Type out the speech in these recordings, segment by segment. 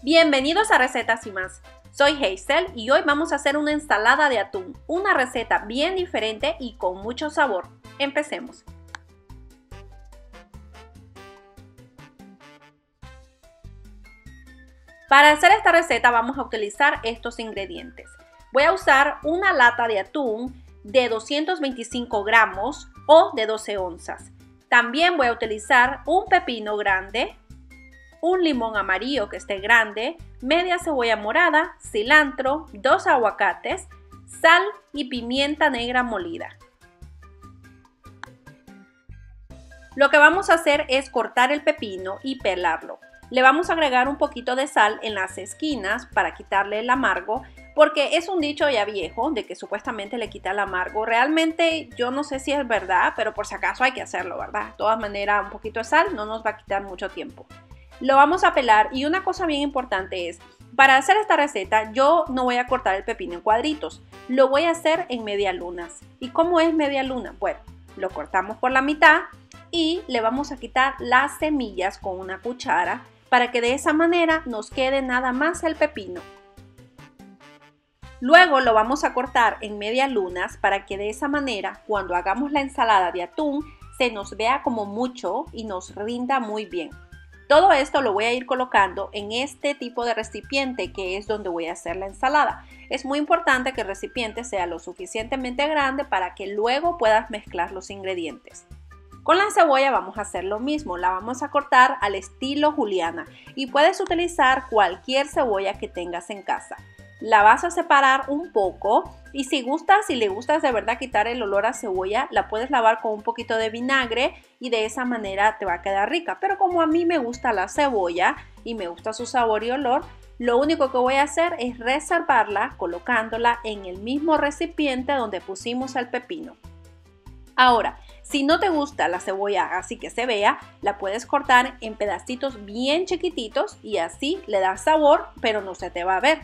Bienvenidos a Recetas y Más. Soy Hazel y hoy vamos a hacer una ensalada de atún, una receta bien diferente y con mucho sabor. Empecemos. Para hacer esta receta vamos a utilizar estos ingredientes. Voy a usar una lata de atún de 225 gramos o de 12 onzas. También voy a utilizar un pepino grande, un limón amarillo que esté grande, media cebolla morada, cilantro, 2 aguacates, sal y pimienta negra molida. Lo que vamos a hacer es cortar el pepino y pelarlo. Le vamos a agregar un poquito de sal en las esquinas para quitarle el amargo, porque es un dicho ya viejo de que supuestamente le quita el amargo. Realmente yo no sé si es verdad, pero por si acaso hay que hacerlo, ¿verdad? De todas maneras, un poquito de sal no nos va a quitar mucho tiempo. Lo vamos a pelar y una cosa bien importante es, para hacer esta receta yo no voy a cortar el pepino en cuadritos, lo voy a hacer en media lunas. ¿Y cómo es media luna? Bueno, lo cortamos por la mitad y le vamos a quitar las semillas con una cuchara para que de esa manera nos quede nada más el pepino. Luego lo vamos a cortar en media lunas para que de esa manera cuando hagamos la ensalada de atún se nos vea como mucho y nos rinda muy bien. Todo esto lo voy a ir colocando en este tipo de recipiente que es donde voy a hacer la ensalada. Es muy importante que el recipiente sea lo suficientemente grande para que luego puedas mezclar los ingredientes. Con la cebolla vamos a hacer lo mismo, la vamos a cortar al estilo juliana y puedes utilizar cualquier cebolla que tengas en casa. La vas a separar un poco y si le gustas de verdad quitar el olor a cebolla, la puedes lavar con un poquito de vinagre y de esa manera te va a quedar rica. Pero como a mí me gusta la cebolla y me gusta su sabor y olor, lo único que voy a hacer es reservarla colocándola en el mismo recipiente donde pusimos el pepino. Ahora, si no te gusta la cebolla así que se vea, la puedes cortar en pedacitos bien chiquititos y así le da sabor, pero no se te va a ver.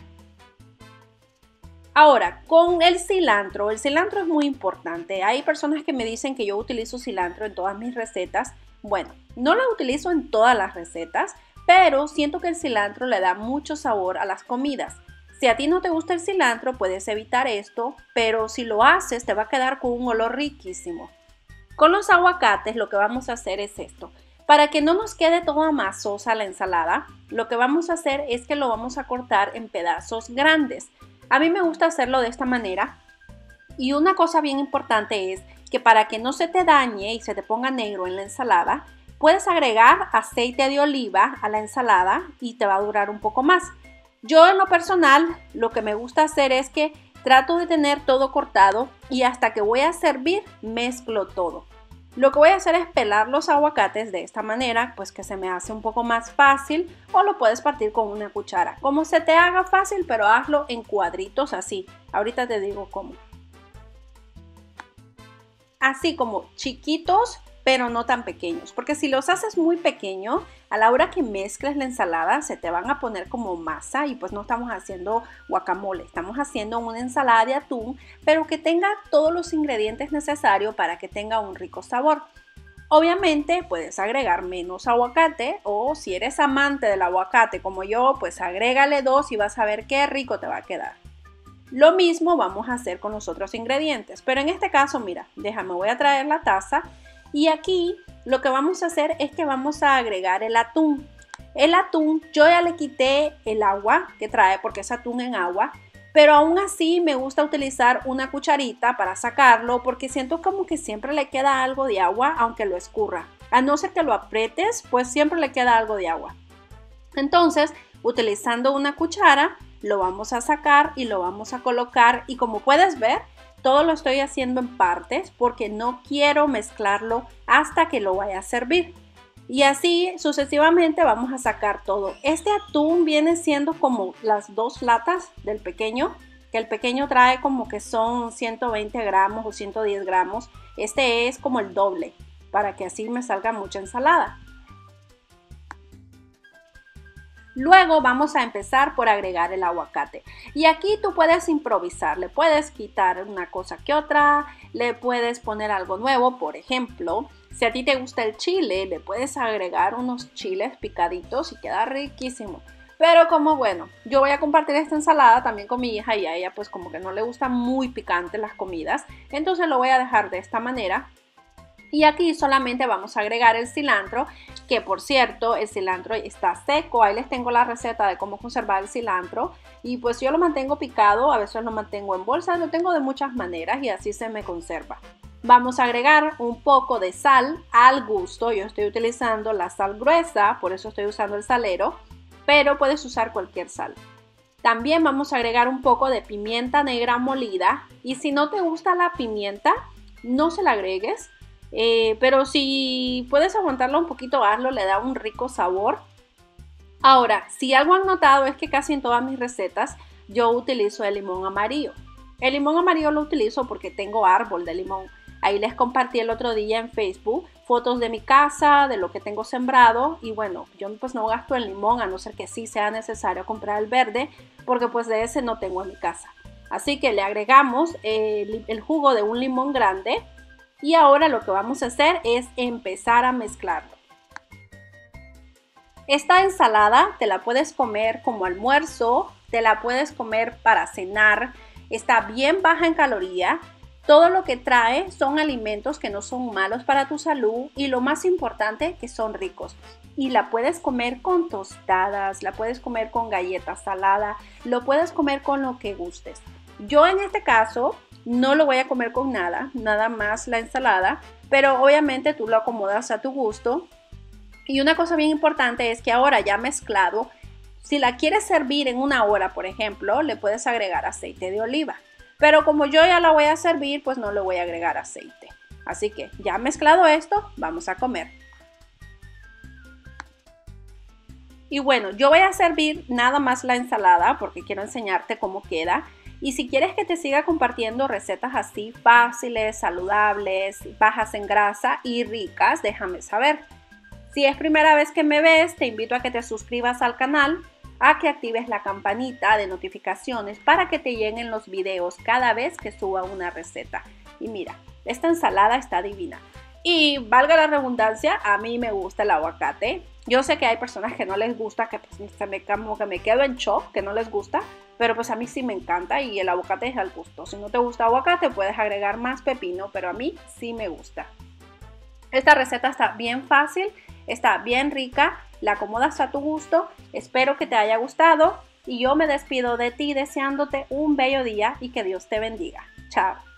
Ahora, con el cilantro es muy importante. Hay personas que me dicen que yo utilizo cilantro en todas mis recetas. Bueno, no lo utilizo en todas las recetas, pero siento que el cilantro le da mucho sabor a las comidas. Si a ti no te gusta el cilantro, puedes evitar esto, pero si lo haces te va a quedar con un olor riquísimo. Con los aguacates lo que vamos a hacer es esto. Para que no nos quede toda masosa la ensalada, lo que vamos a hacer es que lo vamos a cortar en pedazos grandes. A mí me gusta hacerlo de esta manera y una cosa bien importante es que para que no se te dañe y se te ponga negro en la ensalada, puedes agregar aceite de oliva a la ensalada y te va a durar un poco más. Yo en lo personal lo que me gusta hacer es que trato de tener todo cortado y hasta que voy a servir mezclo todo. Lo que voy a hacer es pelar los aguacates de esta manera, pues que se me hace un poco más fácil, o lo puedes partir con una cuchara. Como se te haga fácil, pero hazlo en cuadritos así. Ahorita te digo cómo. Así como chiquitos, pero no tan pequeños, porque si los haces muy pequeños, a la hora que mezcles la ensalada se te van a poner como masa y pues no estamos haciendo guacamole, estamos haciendo una ensalada de atún, pero que tenga todos los ingredientes necesarios para que tenga un rico sabor. Obviamente puedes agregar menos aguacate o si eres amante del aguacate como yo, pues agrégale 2 y vas a ver qué rico te va a quedar. Lo mismo vamos a hacer con los otros ingredientes, pero en este caso, mira, voy a traer la taza. Y aquí lo que vamos a hacer es que vamos a agregar el atún. El atún yo ya le quité el agua que trae porque es atún en agua, pero aún así me gusta utilizar una cucharita para sacarlo porque siento como que siempre le queda algo de agua aunque lo escurra. A no ser que lo aprietes, pues siempre le queda algo de agua. Entonces, utilizando una cuchara, lo vamos a sacar y lo vamos a colocar y como puedes ver, todo lo estoy haciendo en partes porque no quiero mezclarlo hasta que lo vaya a servir. Y así sucesivamente vamos a sacar todo. Este atún viene siendo como las 2 latas del pequeño, que el pequeño trae como que son 120 gramos o 110 gramos. Este es como el doble para que así me salga mucha ensalada. Luego vamos a empezar por agregar el aguacate y aquí tú puedes improvisar, le puedes quitar una cosa que otra, le puedes poner algo nuevo, por ejemplo, si a ti te gusta el chile, le puedes agregar unos chiles picaditos y queda riquísimo. Pero como bueno, yo voy a compartir esta ensalada también con mi hija y a ella pues como que no le gustan muy picantes las comidas, entonces lo voy a dejar de esta manera. Y aquí solamente vamos a agregar el cilantro, que por cierto el cilantro está seco, ahí les tengo la receta de cómo conservar el cilantro. Y pues yo lo mantengo picado, a veces lo mantengo en bolsa, lo tengo de muchas maneras y así se me conserva. Vamos a agregar un poco de sal al gusto, yo estoy utilizando la sal gruesa, por eso estoy usando el salero, pero puedes usar cualquier sal. También vamos a agregar un poco de pimienta negra molida y si no te gusta la pimienta, no se la agregues. Pero si puedes aguantarlo un poquito, hazlo, le da un rico sabor. Ahora, si algo han notado es que casi en todas mis recetas yo utilizo el limón amarillo. El limón amarillo lo utilizo porque tengo árbol de limón. Ahí les compartí el otro día en Facebook fotos de mi casa, de lo que tengo sembrado. Y bueno, yo pues no gasto el limón a no ser que sí sea necesario comprar el verde, porque pues de ese no tengo en mi casa. Así que le agregamos el jugo de un limón grande. Y ahora lo que vamos a hacer es empezar a mezclarlo. Esta ensalada te la puedes comer como almuerzo, te la puedes comer para cenar, está bien baja en caloría. Todo lo que trae son alimentos que no son malos para tu salud y lo más importante que son ricos. Y la puedes comer con tostadas, la puedes comer con galletas saladas, lo puedes comer con lo que gustes. Yo en este caso no lo voy a comer con nada más la ensalada, pero obviamente tú lo acomodas a tu gusto. Y una cosa bien importante es que ahora ya mezclado, si la quieres servir en una hora, por ejemplo, le puedes agregar aceite de oliva. Pero como yo ya la voy a servir, pues no le voy a agregar aceite. Así que ya mezclado esto, vamos a comer. Y bueno, yo voy a servir nada más la ensalada porque quiero enseñarte cómo queda. Y si quieres que te siga compartiendo recetas así fáciles, saludables, bajas en grasa y ricas, déjame saber. Si es primera vez que me ves, te invito a que te suscribas al canal, a que actives la campanita de notificaciones para que te lleguen los videos cada vez que suba una receta. Y mira, esta ensalada está divina. Y valga la redundancia, a mí me gusta el aguacate. Yo sé que hay personas que no les gusta, que pues como que me quedo en shock, que no les gusta, pero pues a mí sí me encanta y el aguacate es al gusto. Si no te gusta aguacate, puedes agregar más pepino, pero a mí sí me gusta. Esta receta está bien fácil, está bien rica, la acomodas a tu gusto. Espero que te haya gustado y yo me despido de ti deseándote un bello día y que Dios te bendiga. Chao.